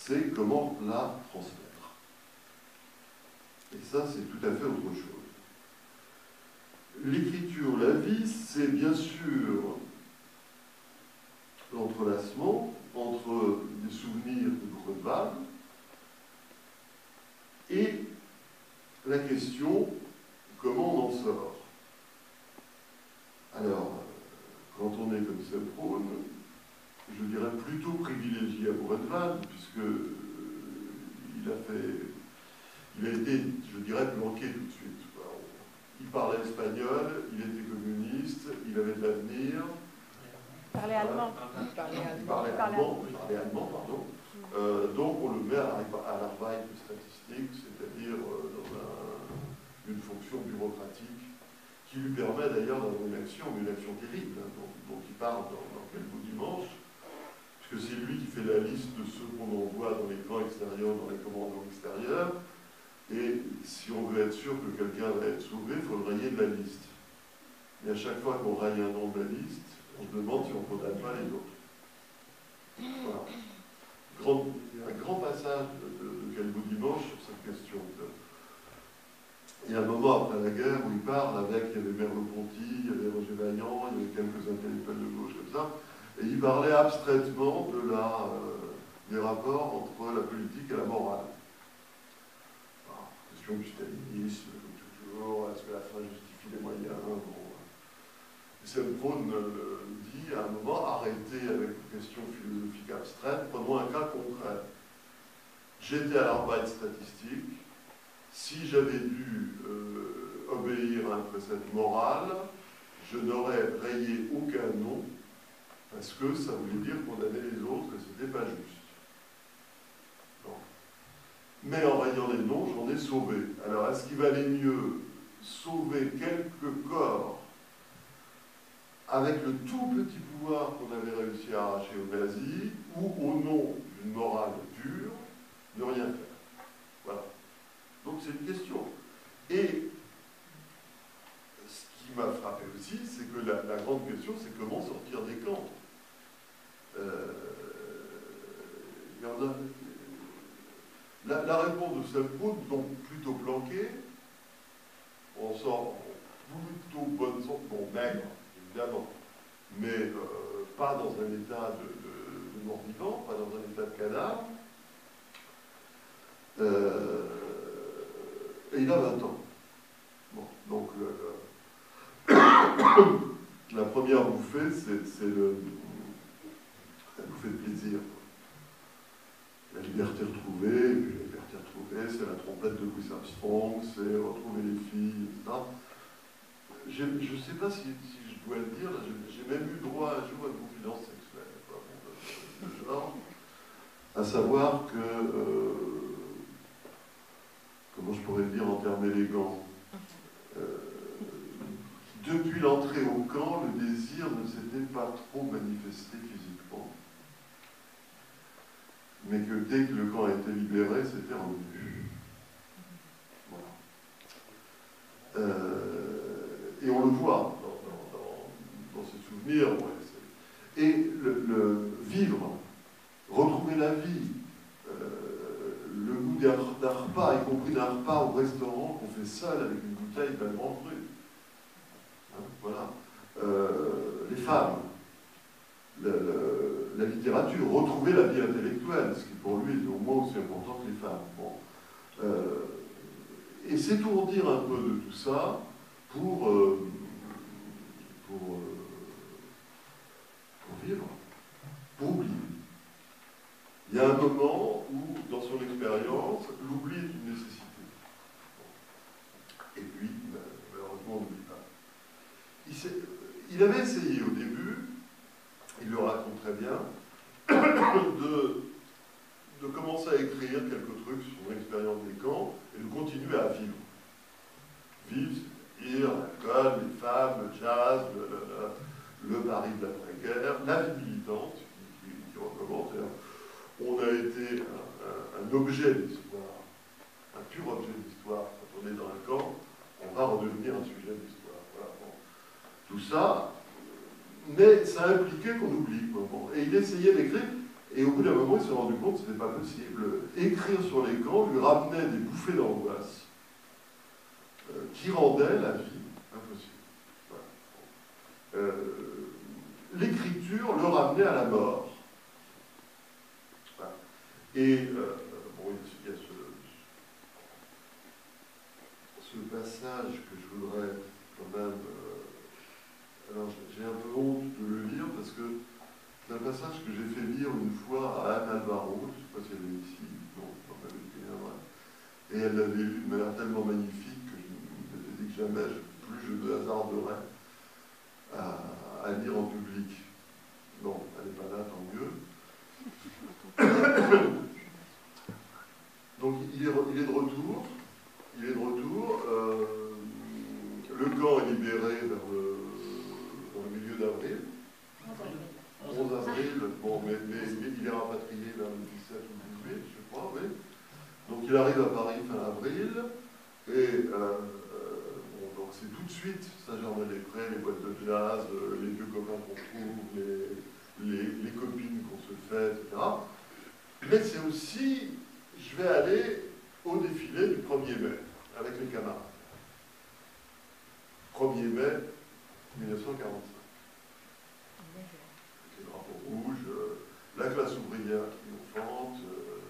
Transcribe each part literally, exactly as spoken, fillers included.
c'est comment la transmettre. Et ça, c'est tout à fait autre chose. L'écriture, la vie, c'est bien sûr l'entrelacement entre des souvenirs de Grunewald et la question comment on en sort. Alors, quand on est comme Semprún, je dirais plutôt privilégié à Grunewald, puisque il a fait, il a été, je dirais, planqué tout de suite. Il parlait espagnol, il était communiste, il avait de l'avenir. Il parlait allemand. Il parlait allemand, il parlait, il parlait allemand, pardon. Euh, donc on le met à l'Arbeit de statistique, c'est-à-dire euh, dans un, une fonction bureaucratique qui lui permet d'ailleurs d'avoir une action, une action terrible, hein, dont, dont il parle dans, dans Quel beau dimanche, puisque c'est lui qui fait la liste de ceux qu'on envoie dans les camps extérieurs, dans les commandements extérieurs, et si on veut être sûr que quelqu'un va être sauvé, il faut le rayer de la liste. Et à chaque fois qu'on raye un nom de la liste, on se demande si on ne condamne pas les autres. Voilà. Grand, un grand passage de, de, de Quel beau dimanche sur cette question. De, il y a un moment après la guerre où il parle avec, il y avait Merleau-Ponty, il y avait Roger Vaillant, il y avait quelques intellectuels de gauche comme ça, et il parlait abstraitement de la, euh, des rapports entre la politique et la morale. Alors, question du stalinisme, comme toujours, est-ce que la fin justifie les moyens? Bon. Semprún euh, dit à un moment, arrêtez avec les questions philosophiques abstraites, prenons un cas concret. J'étais à l'Arbeit statistique, si j'avais dû euh, obéir à un précepte moral, je n'aurais rayé aucun nom, parce que ça voulait dire condamner les autres, et ce n'était pas juste. Bon. Mais en rayant les noms, j'en ai sauvé. Alors, est-ce qu'il valait mieux sauver quelques corps avec le tout petit pouvoir qu'on avait réussi à arracher aux nazis, ou au nom d'une morale pure, ne rien faire? Voilà. Donc c'est une question. Et ce qui m'a frappé aussi, c'est que la, la grande question, c'est comment sortir des camps. Euh, il y en a, la, la réponse de Semprún, donc plutôt planquée, on sort plutôt bonne sorte, bon, maigre, évidemment, mais euh, pas dans un état de, de, de mort-vivant, pas dans un état de cadavre. Euh, et il a vingt ans. Bon, donc, euh, la première bouffée, c'est le... la bouffée de plaisir. La liberté retrouvée, et puis la liberté retrouvée, c'est la trompette de Louis Armstrong, c'est retrouver les filles, et cetera. Je ne sais pas si, si je dois le dire, j'ai même eu droit un jour à une confidence sexuelle, quoi, bon, de, de genre, à savoir que, euh, comment je pourrais le dire en termes élégants, euh, depuis l'entrée au camp, le désir ne s'était pas trop manifesté physiquement, mais que dès que le camp a été libéré, c'était revenu. Voilà. Euh, Et on le voit dans, dans, dans, dans ses souvenirs. Ouais, et le, le vivre, retrouver la vie, euh, le goût d'un repas, y compris d'un repas au restaurant qu'on fait seul avec une bouteille d'un grand cru. Hein, voilà. Euh, les femmes, le, le, la littérature, retrouver la vie intellectuelle, ce qui pour lui est au moins aussi important que les femmes. Bon. Euh, et s'étourdir un peu de tout ça, pour, euh, pour, euh, pour vivre, pour oublier. Il y a un moment où, dans son expérience, l'oubli est une nécessité. Et puis, malheureusement, on n'oublie pas. Il, il avait essayé au début, il le raconte très bien, de, de commencer à écrire quelques trucs sur son expérience des camps et de continuer à vivre. Vivre, l'alcool, les femmes, le jazz, le, le, le Paris de l'après-guerre, la vie militante qui, qui, qui recommence. On a été un, un, un objet d'histoire, un pur objet d'histoire. Quand on est dans un camp, on va redevenir un sujet d'histoire. Voilà, bon. Tout ça, mais ça impliquait qu'on oublie. Bon. Et il essayait d'écrire, Et au bout d'un moment, il s'est rendu compte que ce n'était pas possible. Écrire sur l'écran lui ramenait des bouffées d'angoisse euh, qui rendaient la vie impossible. Voilà. Euh, L'écriture le ramenait à la mort. Voilà. Et euh, bon, il y a ce, ce passage que je voudrais quand même... Euh, alors j'ai un peu honte de le lire parce que c'est un passage que j'ai fait lire une fois à Anne Alvaro, je ne sais pas si elle est ici, non, enfin, elle était là, et elle l'avait lu de manière tellement magnifique que je me suis dit que jamais, plus je me hasarderais à, à lire en public. Non, elle n'est pas là, tant mieux. Donc il est, il est de retour, il est de retour, euh, le camp est libéré vers le, dans le milieu d'avril. onze avril, bon, mais, mais il est rapatrié vers le dix-sept ou le dix-huit, je crois, oui. Donc il arrive à Paris fin avril, et euh, bon, donc c'est tout de suite Saint-Germain-des-Prés, les boîtes de jazz, les vieux copains qu'on trouve, les, les, les copines qu'on se fait, et cetera. Mais c'est aussi, je vais aller au défilé du premier mai, avec les camarades. premier mai mille neuf cent quarante-cinq. Les drapeaux rouges, euh, la classe ouvrière triomphante, euh,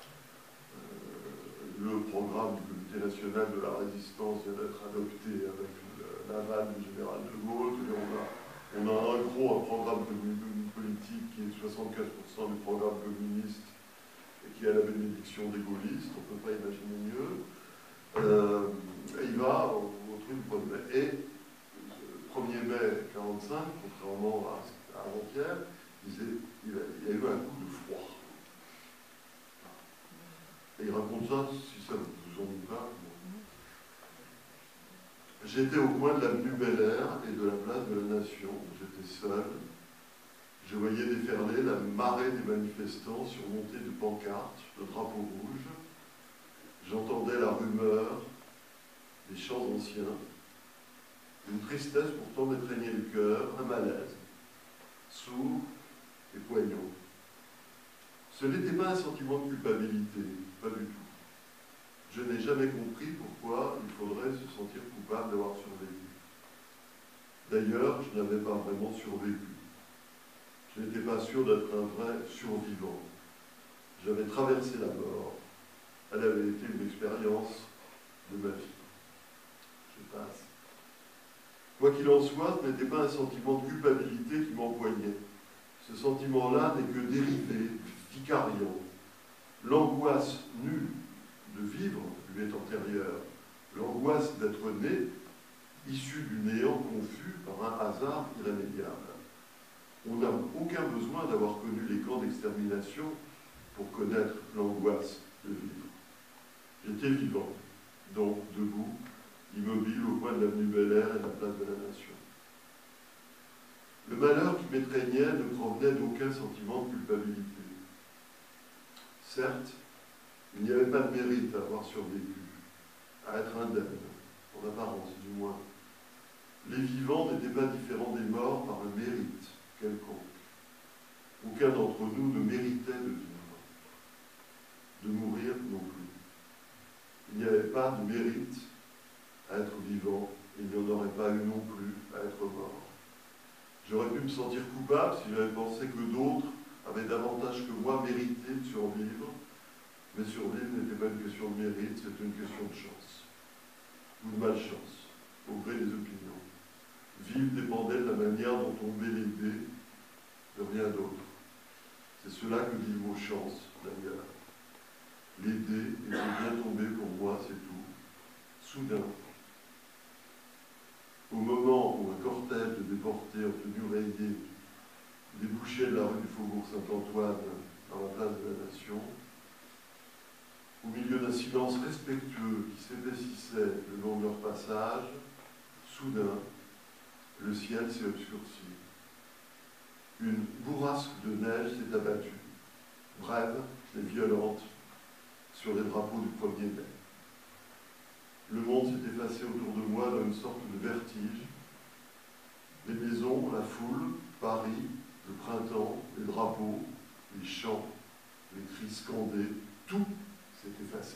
euh, le programme du Comité national de la résistance vient d'être adopté avec l'aval du général de Gaulle. Et on, a, on a en gros un programme politique qui est soixante-quinze pour cent du programme communiste et qui a la bénédiction des gaullistes, on ne peut pas imaginer mieux. Euh, et il va au, au truc du premier mai. Et le premier mai quarante-cinq, contrairement à avant-hier, il, il, il y a eu un coup de froid. Et il raconte ça, si ça ne vous ennuie pas. J'étais au coin de l'avenue Bel Air et de la place de la Nation. J'étais seul. Je voyais déferler la marée des manifestants surmontés de pancartes, de drapeaux rouges. J'entendais la rumeur des chants anciens. Une tristesse pourtant m'étreignait le cœur, un malaise, sourd et poignant. Ce n'était pas un sentiment de culpabilité, pas du tout. Je n'ai jamais compris pourquoi il faudrait se sentir coupable d'avoir survécu. D'ailleurs, je n'avais pas vraiment survécu. Je n'étais pas sûr d'être un vrai survivant. J'avais traversé la mort. Elle avait été une expérience de ma vie. Je passe. Quoi qu'il en soit, ce n'était pas un sentiment de culpabilité qui m'empoignait. Ce sentiment-là n'est que dérivé, vicariant. L'angoisse nue de vivre lui est antérieure. L'angoisse d'être né, issue du néant confus par un hasard irrémédiable. On n'a aucun besoin d'avoir connu les camps d'extermination pour connaître l'angoisse de vivre. J'étais vivant, donc debout, immobile au coin de l'avenue Bel Air et de la place de la Nation. Le malheur qui m'étreignait ne provenait d'aucun sentiment de culpabilité. Certes, il n'y avait pas de mérite à avoir survécu, à être indemne, en apparence du moins. Les vivants n'étaient pas différents des morts par un mérite quelconque. Aucun d'entre nous ne méritait de vivre, de mourir non plus. Il n'y avait pas de mérite à être vivant, et il n'y en aurait pas eu non plus à être mort. J'aurais pu me sentir coupable si j'avais pensé que d'autres avaient davantage que moi mérité de survivre, mais survivre n'était pas une question de mérite, c'était une question de chance, ou de malchance, au gré des opinions. Vivre dépendait de la manière dont on met les dés, de rien d'autre. C'est cela que dit le mot chance, d'ailleurs. Les dés étaient bien tombés pour moi, c'est tout. Soudain, au moment où un cortège de déportés en tenue rayée débouchait de la rue du Faubourg Saint-Antoine dans la place de la Nation, au milieu d'un silence respectueux qui s'épaississait le long de leur passage, soudain, le ciel s'est obscurci. Une bourrasque de neige s'est abattue, brève et violente, sur les drapeaux du premier mai. Le monde s'est effacé autour de moi dans une sorte de vertige. Les maisons, la foule, Paris, le printemps, les drapeaux, les chants, les cris scandés, tout s'est effacé.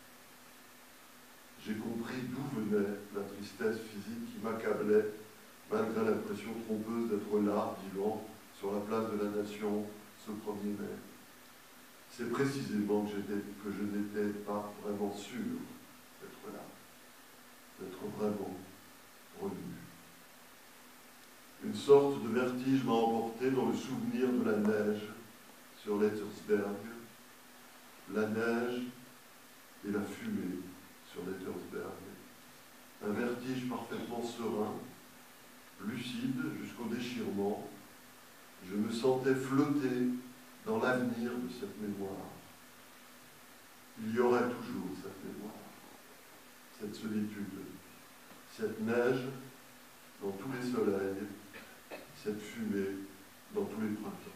J'ai compris d'où venait la tristesse physique qui m'accablait, malgré l'impression trompeuse d'être là, vivant, sur la place de la Nation, ce premier mai. C'est précisément que, que je n'étais pas vraiment sûr d'être là, d'être vraiment revenu. Une sorte de vertige m'a emporté dans le souvenir de la neige sur l'Ettersberg, la neige et la fumée sur l'Ettersberg. Un vertige parfaitement serein, lucide jusqu'au déchirement. Je me sentais flotter dans l'avenir de cette mémoire. Il y aurait toujours cette mémoire, cette solitude, cette neige dans tous les soleils, cette fumée dans tous les printemps.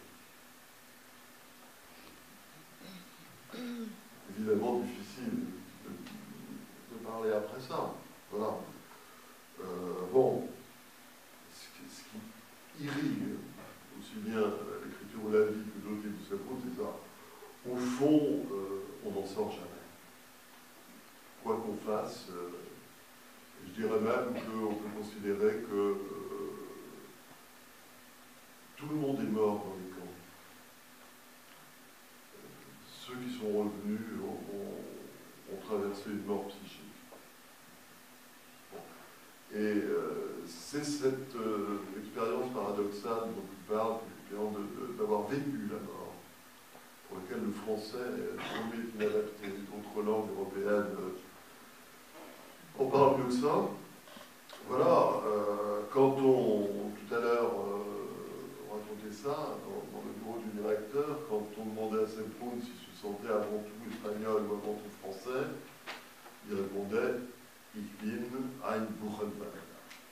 Évidemment difficile de, de parler après ça. Voilà. Euh, bon, ce qui, ce qui irrigue aussi bien l'écriture ou la vie que d'autres livres de Saint-Proust, c'est ça. Au fond, euh, on n'en sort jamais. Quoi qu'on fasse, euh, je dirais même qu'on peut considérer que euh, tout le monde est mort dans les camps. Ceux qui sont revenus ont, ont, ont traversé une mort psychique. Bon. Et euh, c'est cette euh, expérience paradoxale dont tu parles, d'avoir vécu la mort, pour laquelle le français est inadapté. D'autres langues européennes on parle mieux que ça. Voilà, euh, quand on, tout à l'heure, euh, on racontait ça dans, dans le bureau du directeur, quand on demandait à Saint-Proust s'il se sentait avant tout espagnol ou avant tout français, il répondait « Ich bin ein Buchenwälder ».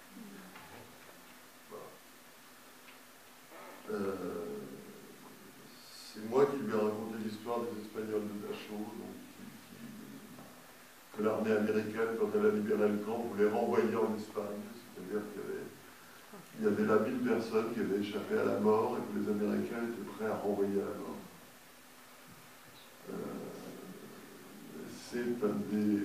Voilà. Euh, c'est moi qui lui ai raconté l'histoire des Espagnols de Dachau, donc, qui, qui, que l'armée américaine, quand elle a libéré le camp, voulait renvoyer en Espagne. C'est-à-dire qu'il y avait, il y avait là mille personnes qui avaient échappé à la mort et que les Américains étaient prêts à renvoyer à la mort. Euh, c'est un des,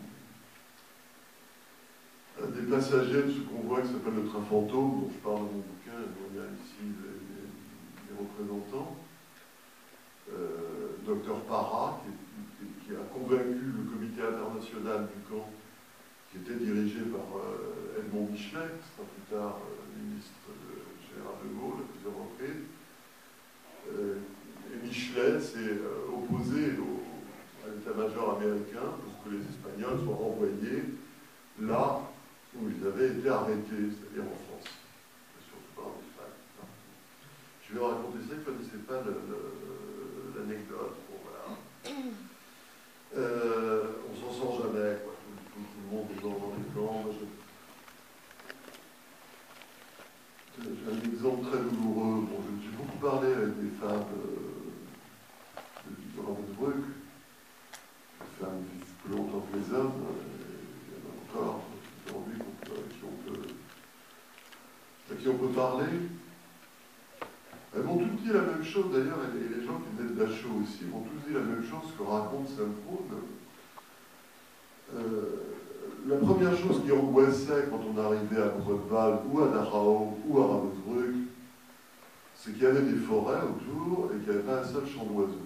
un des passagers de ce convoi qui s'appelle le train fantôme, dont je parle dans mon bouquin, et dont il y a ici les, les, les représentants. Euh, docteur Parra, qui, qui, qui a convaincu le comité international du camp, qui était dirigé par euh, Edmond Michelet, qui sera plus tard euh, ministre de général de Gaulle à plusieurs reprises. Euh, et Michelet s'est euh, opposé au, à l'état-major américain pour que les Espagnols soient renvoyés là où ils avaient été arrêtés, c'est-à-dire en France. Surtout pas en Espagne. Je vais raconter ça, je ne connaissais pas l'anecdote. Bon, voilà. Euh, on s'en sort jamais, quoi. Tout, tout, tout le monde est dans, dans les camps. J'ai un exemple très douloureux. Bon, je me suis beaucoup parlé avec des femmes euh, de Ravensbrück. Les femmes vivent plus longtemps que les hommes. Il y en a encore aujourd'hui qui on peut, à qui on peut parler. Elles m'ont toutes dit la même chose, d'ailleurs, et les gens qui venaient de Dachau aussi m'ont tous dit la même chose que raconte Saint-Proust. Euh, la première chose qui angoissait quand on arrivait à Grunewald ou à Dachau ou à Ravensbrück, c'est qu'il y avait des forêts autour et qu'il n'y avait pas un seul chant d'oiseaux.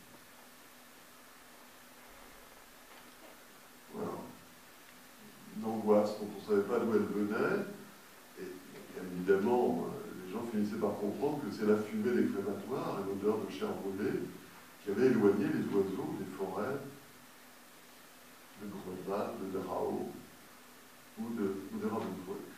Voilà. Une angoisse dont on ne savait pas d'où elle venait, et bien évidemment, les gens finissaient par comprendre que c'est la fumée des crématoires et l'odeur de chair brûlée qui avait éloigné les oiseaux des forêts de Grunewald, de Dachau ou de, ou de Ravensbrück.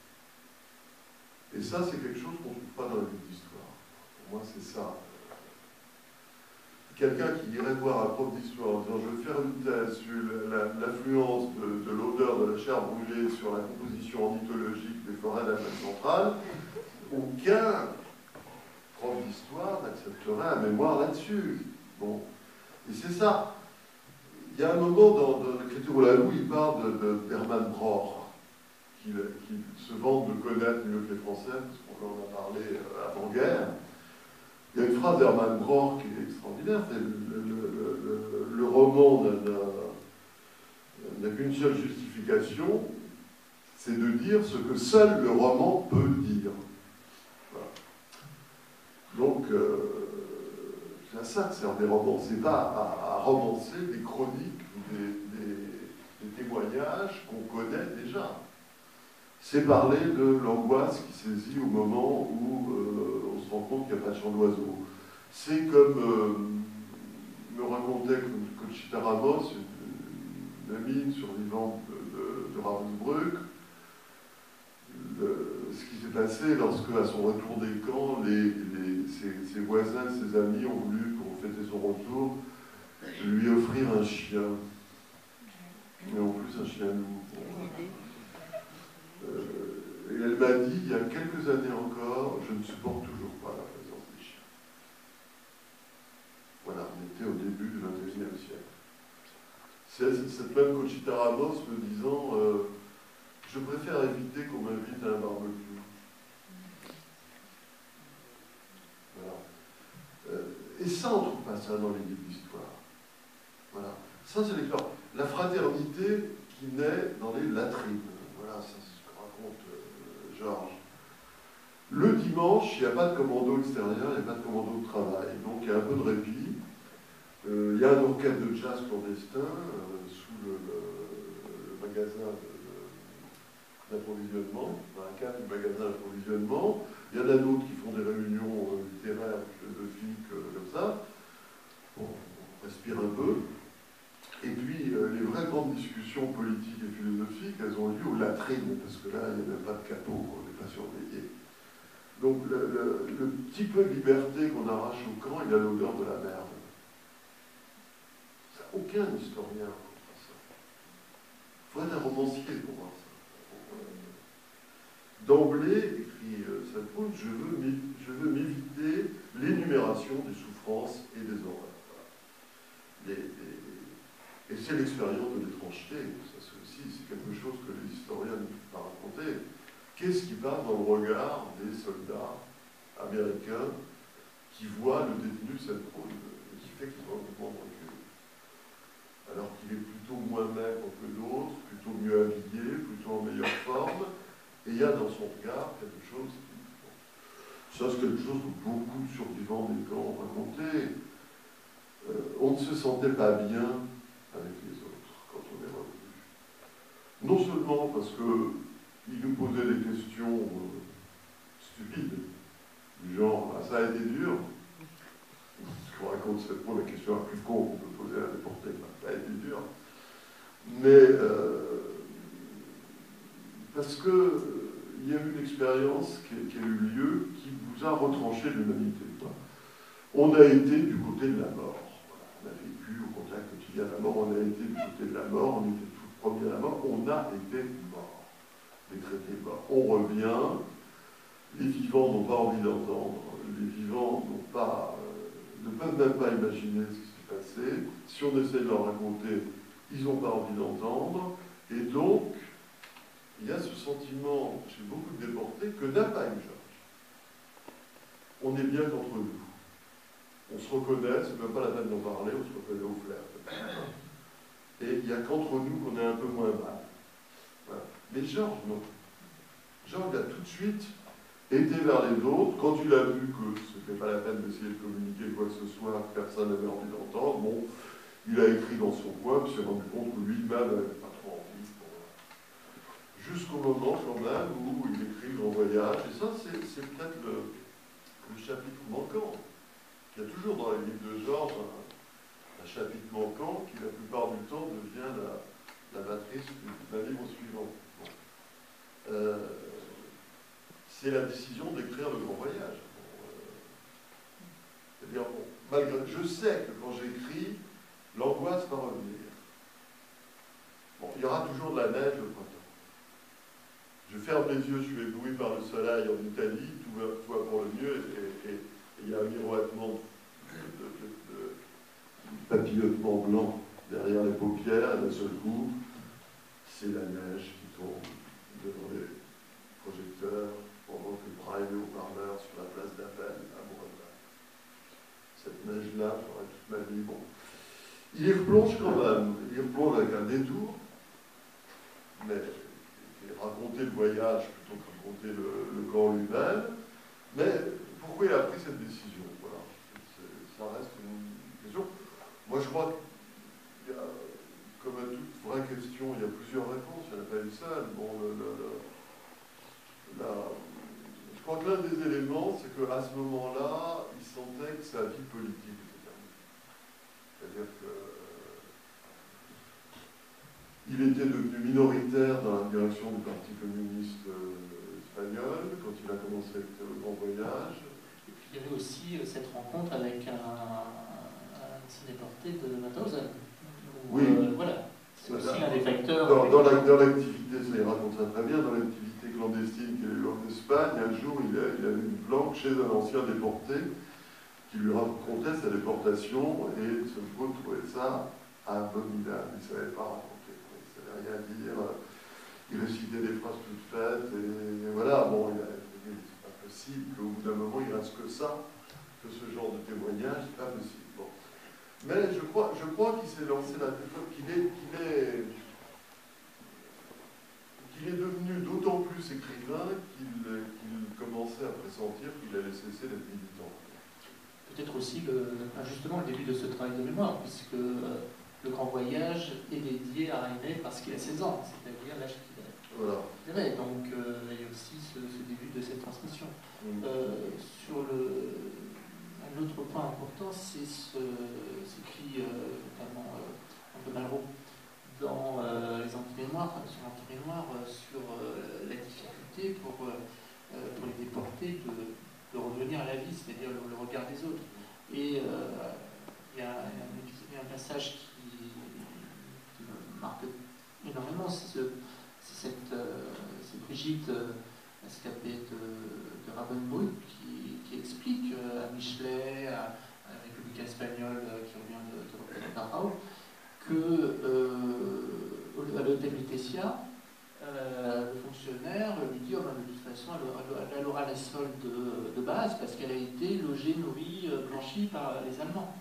Et ça, c'est quelque chose qu'on ne trouve pas dans la livre d'histoire. Pour moi, c'est ça. Quelqu'un qui irait voir un prof d'histoire en disant « je vais faire une thèse sur l'influence de, de l'odeur de la chair brûlée sur la composition ornithologique des forêts d'Amérique centrale », aucun prof d'histoire n'accepterait un mémoire là-dessus. Bon. Et c'est ça. Il y a un moment dans, dans l'écriture au Lalou, il parle de, de d'Hermann Broch, qui, qui, qui, qui, qui, qui, qui, qui, qui, qui, qui, qui, qui, qui, qui, qui se vante de connaître mieux que les Français, parce qu'on en a parlé euh, avant-guerre. Euh, Il y a une phrase d'Hermann Broch qui est extraordinaire, c'est le, le, le, le roman n'a qu'une seule justification, c'est de dire ce que seul le roman peut dire. Voilà. Donc, euh, c'est à ça que servent des romans, c'est pas à, à romancer des chroniques ou des, des, des témoignages qu'on connaît déjà. C'est parler de l'angoisse qui saisit au moment où euh, on se rend compte qu'il n'y a pas de chant d'oiseau. C'est comme euh, me racontait Conchita Ramos, une, une amie survivante de, de, de Ravensbrück, le, ce qui s'est passé lorsque, à son retour des camps, les, les, ses, ses voisins, ses amis ont voulu, pour fêter son retour, lui offrir un chien. Et en plus, un chien loup. Euh, et elle m'a dit, il y a quelques années encore, je ne supporte toujours pas la présence des chiens. Voilà, on était au début du vingt et unième siècle. C'est cette même Conchita Ramos me disant, euh, je préfère éviter qu'on m'invite à un barbecue. Voilà. Euh, et ça, on ne trouve pas ça dans les livres d'histoire. Voilà. Ça, c'est l'histoire. La fraternité qui naît dans les latrines. Voilà, ça, c'est ce que raconte euh, Georges. Le dimanche, il n'y a pas de commando extérieur, il n'y a pas de commando de travail. Donc, il y a un peu de répit. Euh, il y a un orchestre de jazz clandestin euh, sous le, le, le magasin d'approvisionnement, dans la cave du magasin d'approvisionnement. Il y en a d'autres qui font des réunions euh, littéraires, philosophiques, euh, comme ça. Bon, on respire un peu. Et puis, euh, les vraies grandes discussions politiques et philosophiques, elles ont lieu aux latrines, parce que là, il n'y a même pas de capot, on n'est pas surveillé. Donc, le, le, le petit peu de liberté qu'on arrache au camp, il a l'odeur de la merde. Ça, aucun historien ne comprend ça. Il faut être un romancier pour voir ça. D'emblée, écrit euh, Salpoun, je veux m'éviter l'énumération des souffrances et des horreurs. Les, les, et c'est l'expérience de l'étrangeté. Ça, c'est aussi c'est quelque chose que les historiens ne peuvent pas raconter. Qu'est-ce qui passe dans le regard des soldats américains qui voient le détenu Salpoun et qui fait qu'ils ont un mouvement de recul? Alors qu'il est plutôt moins maigre que d'autres, plutôt mieux habillé, plutôt en meilleure forme. Et il y a dans son regard quelque chose qui... Ça, c'est quelque chose que beaucoup de survivants des camps ont raconté. Euh, on ne se sentait pas bien avec les autres quand on est revenu. Non seulement parce qu'ils nous posaient des questions euh, stupides, du genre, ah, ça a été dur. Ce qu'on raconte, c'est pour la question la plus con qu'on peut poser à n'importe qui. Ça a été dur. Mais... Euh, Parce qu'il y a eu une expérience qui, qui a eu lieu qui vous a retranché de l'humanité. On a été du côté de la mort. Voilà. On a vécu au contact quotidien de la mort, on a été du côté de la mort, on était tout premier à la mort, on a été mort. Les traités morts. On revient, les vivants n'ont pas envie d'entendre, les vivants n'ont pas, euh, ne peuvent même pas imaginer ce qui s'est passé. Si on essaie de leur raconter, ils n'ont pas envie d'entendre, et donc, il y a ce sentiment chez beaucoup de déportés que n'a pas eu Georges. On est bien qu'entre nous. On se reconnaît, c'est même pas la peine d'en parler, on se reconnaît au flair. Et il n'y a qu'entre nous qu'on est un peu moins mal. Voilà. Mais Georges, non. Georges a tout de suite été vers les autres. Quand il a vu que ce n'était pas la peine d'essayer de communiquer quoi que ce soit, que personne n'avait envie d'entendre, bon, il a écrit dans son coin, puis s'est rendu compte que lui-même n'avait pas trop envie. Jusqu'au moment, quand même, où il écrit Grand Voyage. Et ça, c'est peut-être le, le chapitre manquant. Il y a toujours dans les livres de Georges un, un chapitre manquant qui, la plupart du temps, devient la, la matrice d'un livre suivant. Bon. Euh, c'est la décision d'écrire Le Grand Voyage. Bon, euh, c'est-à-dire, bon, malgré, je sais que quand j'écris, l'angoisse va revenir. Bon, il y aura toujours de la neige le printemps. Je ferme les yeux, je suis ébloui par le soleil en Italie, tout va, tout va pour le mieux, et, et, et il y a un miroitement de, de, de, de, de papillotement blanc derrière les paupières, et d'un seul coup, c'est la neige qui tombe devant les projecteurs, pendant que braille le haut-parleur sur la place d'Appel à Montréal. cette neige-là, j'aurai toute ma vie. Bon. Il y replonge quand même, il y replonge avec un détour, mais raconter le voyage plutôt que raconter le, le camp lui-même. Mais pourquoi il a pris cette décision? Voilà. Ça reste une question. Moi, je crois qu'il y a, comme à toute vraie question, il y a plusieurs réponses, il n'y en a pas une seule. Bon, le, le, le, la, je crois que l'un des éléments, c'est qu'à ce moment-là, il sentait que sa vie politique était terminée. C'est-à-dire que il était devenu minoritaire dans la direction du Parti communiste euh, espagnol quand il a commencé le grand voyage. Et puis il y avait aussi euh, cette rencontre avec un, un ancien déporté de Mauthausen. Oui. Euh, voilà. C'est aussi un des facteurs. Dans, dans l'activité, ça il raconte ça très bien, dans l'activité clandestine qu'il a eu en Espagne, un jour il, a, il avait une planque chez un ancien déporté qui lui racontait sa déportation et ce groupe trouvait ça abominable, il ne savait pas raconter. Rien à dire, il récitait des phrases toutes faites, et, et voilà, bon, c'est pas possible qu'au bout d'un moment il reste que ça, que ce genre de témoignage, c'est pas possible. Bon. Mais je crois, je crois qu'il s'est lancé là, qu'il est, qu'il est, qu'il est devenu d'autant plus écrivain qu'il qu'il commençait à pressentir qu'il allait cesser d'être militant. Peut-être aussi le, justement le début de ce travail de mémoire, puisque euh, le grand voyage est dédié à René parce qu'il a seize ans, c'est-à-dire l'âge qu'il a. Voilà. Donc euh, il y a aussi ce, ce début de cette transmission. Mmh. Euh, sur le, un autre point important, c'est ce, ce cri, euh, notamment euh, un peu Malraux, dans euh, les anti-mémoires, sur l'anti-mémoire, euh, sur euh, la difficulté pour, euh, pour les déportés de, de revenir à la vie, c'est-à-dire le, le regard des autres. Et euh, il y, y a un passage qui, qui me marque énormément, c'est ce, cette, euh, Brigitte euh, escapée de, de Ravensbrück qui, qui explique euh, à Michelet, à, à la République espagnole euh, qui revient de, de, de Dachau, que euh, à l'hôtel Lutetia, euh, le fonctionnaire lui dit oh, ben, de toute façon elle, elle, elle aura la solde de, de base parce qu'elle a été logée, nourrie, blanchie par les Allemands.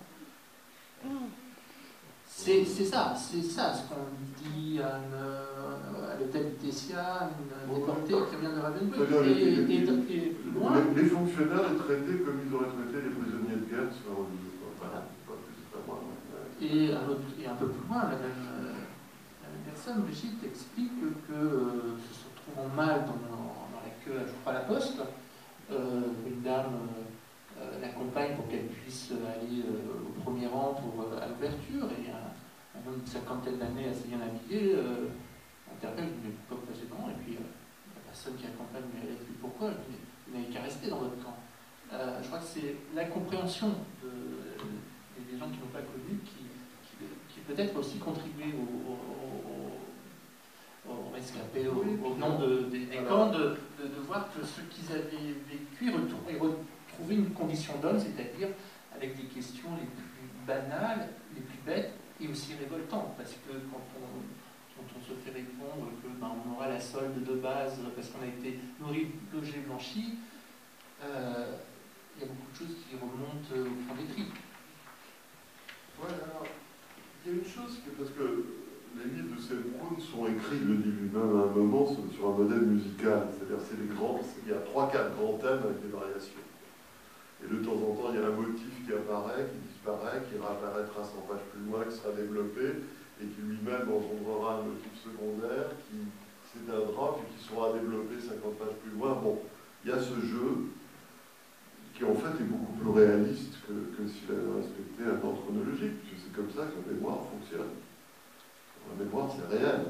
C'est ça, c'est ça ce qu'on dit à, à l'hôtel Lutetia, une déportée qui vient de Ravensbrück. Et, et, et, et loin, les, les fonctionnaires les traitaient comme ils auraient traité les prisonniers de guerre sur la religion. Voilà. Et un, autre, et un peu plus loin, la même, la même personne, Brigitte, explique que, euh, se retrouvant mal dans, dans la queue, je crois, à la poste, euh, une dame euh, l'accompagne pour qu'elle puisse aller euh, au premier rang pour, euh, à l'ouverture, et un, un homme de cinquantaine d'années assez bien habillé euh, interpelle, mais pourquoi passer devant? Et puis euh, la personne qui accompagne lui a dit pourquoi? Vous n'avez qu'à rester dans votre camp. Euh, je crois que c'est la compréhension de, de, des gens qui n'ont pas connu qui qui peut-être aussi contribué au, au, au, au rescapé, au, au nom de, des, des camps, de, de, de voir que ce qu'ils avaient vécu et retrouver une condition d'homme, c'est-à-dire avec des questions les plus banales, les plus bêtes et aussi révoltantes, parce que quand on, quand on se fait répondre que ben, on aura la solde de base parce qu'on a été nourri, logé, blanchi, euh, il y a beaucoup de choses qui remontent au fond des tripes. Ouais, alors, il y a une chose, que, parce que les livres de Selbrun sont écrits, le dit lui-même à un moment, sur un modèle musical. C'est-à-dire, c'est les grands, il y a trois, quatre grands thèmes avec des variations. Et de temps en temps, il y a un motif qui apparaît, qui disparaît, qui réapparaîtra cent pages plus loin, qui sera développé, et qui lui-même engendrera un motif secondaire, qui s'éteindra, puis qui sera développé cinquante pages plus loin. Bon, il y a ce jeu qui en fait est beaucoup plus réaliste que, que s'il avait respecté un ordre chronologique, puisque c'est comme ça que la mémoire fonctionne. La mémoire, c'est réel.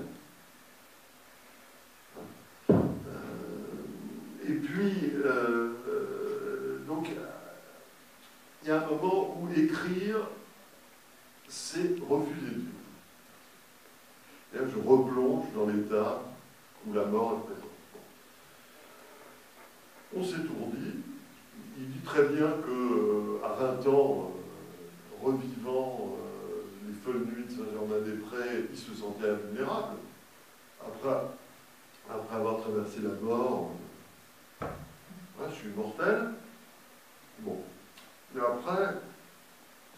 Euh, et puis, euh, euh, donc, il y a un moment où écrire, c'est refuser Dieu. C'est-à-dire que je replonge dans l'état où la mort est présente. On s'étourdit. Il dit très bien qu'à euh, vingt ans, euh, revivant euh, les folles nuits de Saint-Germain-des-Prés, il se sentait invulnérable. Après, après avoir traversé la mort, euh, ouais, je suis mortel. Bon. Et après,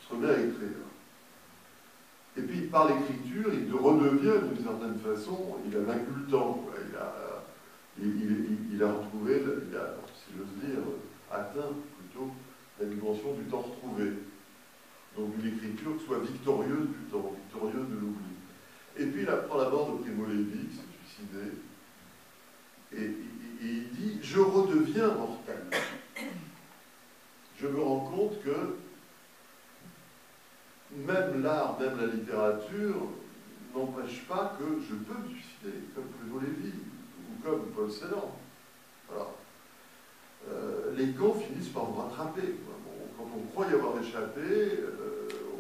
se remet à écrire. Et puis, par l'écriture, il redevient, d'une certaine façon, il a vaincu le temps. Quoi. Il, a, il, il, il a retrouvé, il a, si j'ose dire, atteint plutôt la dimension du temps retrouvé. Donc une écriture qui soit victorieuse du temps, victorieuse de l'oubli. Et puis il apprend la mort de Primo Levi, qui s'est suicidé, et, et, et il dit « Je redeviens mortel ». Je me rends compte que même l'art, même la littérature, n'empêche pas que je peux me suicider, comme Primo Levi, ou comme Paul Celan. Voilà. Euh, les camps finissent par vous rattraper. Bon, quand on croit y avoir échappé, euh, on,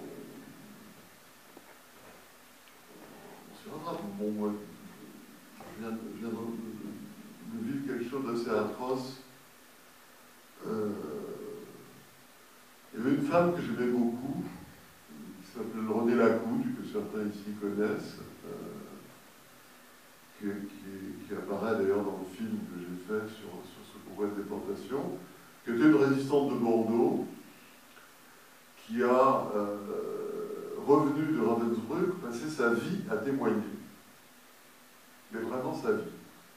on se rattrape. Bon, moi, je viens, je viens de, de vivre quelque chose d'assez atroce. Euh, il y avait une femme que j'aimais beaucoup, qui s'appelle René Lacoude, que certains ici connaissent, euh, qui, qui, qui apparaît d'ailleurs dans le film que j'ai fait sur, sur ce convoi de déportation, qui était une résistante de Bordeaux, qui a, euh, revenu de Ravensbrück, passé sa vie à témoigner. Mais vraiment sa vie.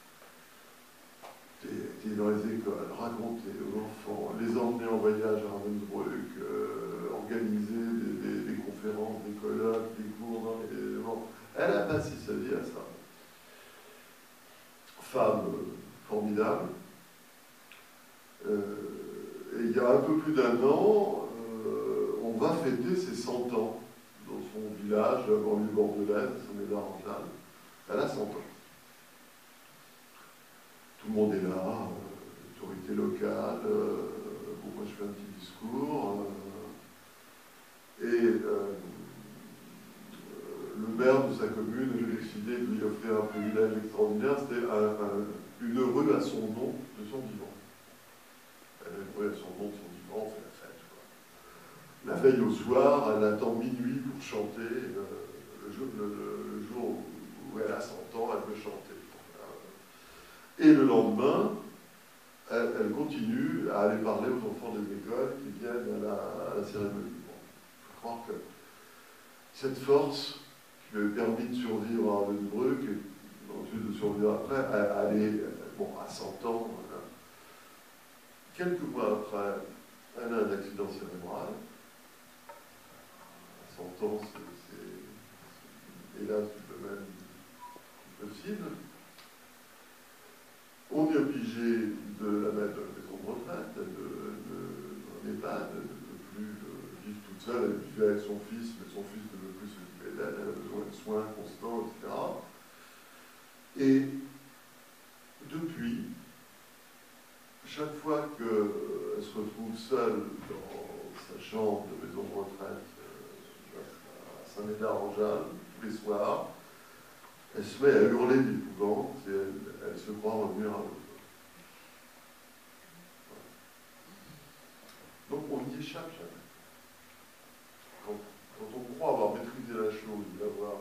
Était dans les écoles, raconter aux enfants, les emmener en voyage à Ravensbrück, euh, organiser des, des, des conférences, des colloques, des cours dans les... Bon, elle a passé sa vie à ça. Femme euh, formidable. Euh, et il y a un peu plus d'un an, euh, on va fêter ses cent ans dans son village, la banlieue bordelaise, Saint-Médard-en-Jalles. Elle a cent ans. Tout le monde est là, euh, l'autorité locale, euh, bon, moi je fais un petit discours, euh, et euh, le maire de sa commune a décidé de lui offrir un privilège extraordinaire, c'était une rue à son nom de son vivant. Elle a une rue à son nom de son vivant, on fait la fête. Quoi. La veille au soir, elle attend minuit pour chanter, euh, le, jour, le, le jour où elle a cent ans, elle veut chanter. Et le lendemain, elle, elle continue à aller parler aux enfants des écoles qui viennent à la, à la cérémonie. Bon, il faut croire que cette force qui lui a permis de survivre à Ravensbrück, et ensuite de survivre après, elle est, bon, à cent ans, voilà. Quelques mois après, elle a un accident cérébral. À cent ans, c'est hélas du domaine possible. On est obligé de la mettre dans une maison de retraite, de, de, d'un EHPAD, elle ne peut plus euh, vivre toute seule, elle vivait avec son fils, mais son fils ne veut plus s'occuper d'elle, elle a besoin de soins constants, et cetera. Et depuis, chaque fois qu'elle se retrouve seule dans sa chambre de maison de retraite euh, à Saint-Médard-en-Jalles, tous les soirs, elle se met à hurler d'épouvante et elle, elle se croit revenir à l'autre. Voilà. Donc on n'y échappe jamais. Quand, quand on croit avoir maîtrisé la chose, d'avoir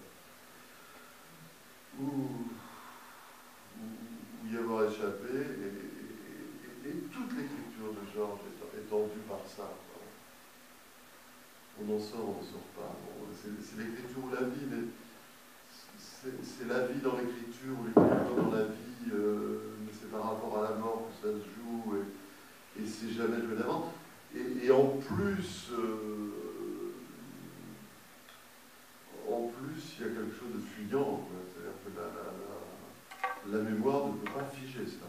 euh, ou, ou y avoir échappé, et, et, et, et toute l'écriture de Georges est, est tendue par ça. Voilà. On en sort, on ne sort pas. Bon, c'est l'écriture ou la vie, mais c'est la vie dans l'écriture, ou l'écriture dans la vie, euh, mais c'est par rapport à la mort que ça se joue, et, et c'est jamais joué d'avant. Et, et en plus, euh, en plus, il y a quelque chose de fuyant, c'est-à-dire que la, la, la, la mémoire ne peut pas figer ça.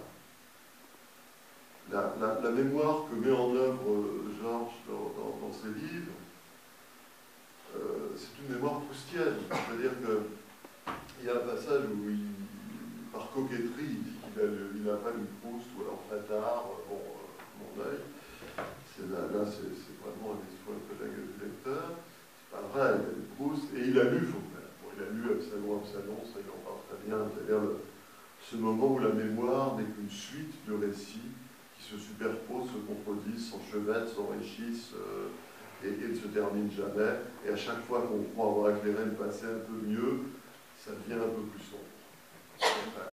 La, la, la mémoire que met en œuvre Georges dans, dans, dans ses livres, euh, c'est une mémoire proustienne, c'est-à-dire que il y a un passage où, il, par coquetterie, il dit qu'il n'a pas lu Proust, ou alors très tard, bon, euh, mon œil. Là, là c'est vraiment un espoir collègue du lecteur. C'est pas vrai, il a lu Proust, et il a lu Faulkner. Bon, il a lu Absalon, Absalon, ça il en parle très bien, c'est-à-dire ce moment où la mémoire n'est qu'une suite de récits qui se superposent, se contredisent, s'enchevêtrent, s'enrichissent, euh, et, et ne se terminent jamais. Et à chaque fois qu'on croit avoir éclairé le passé un peu mieux, ça devient un peu plus sombre.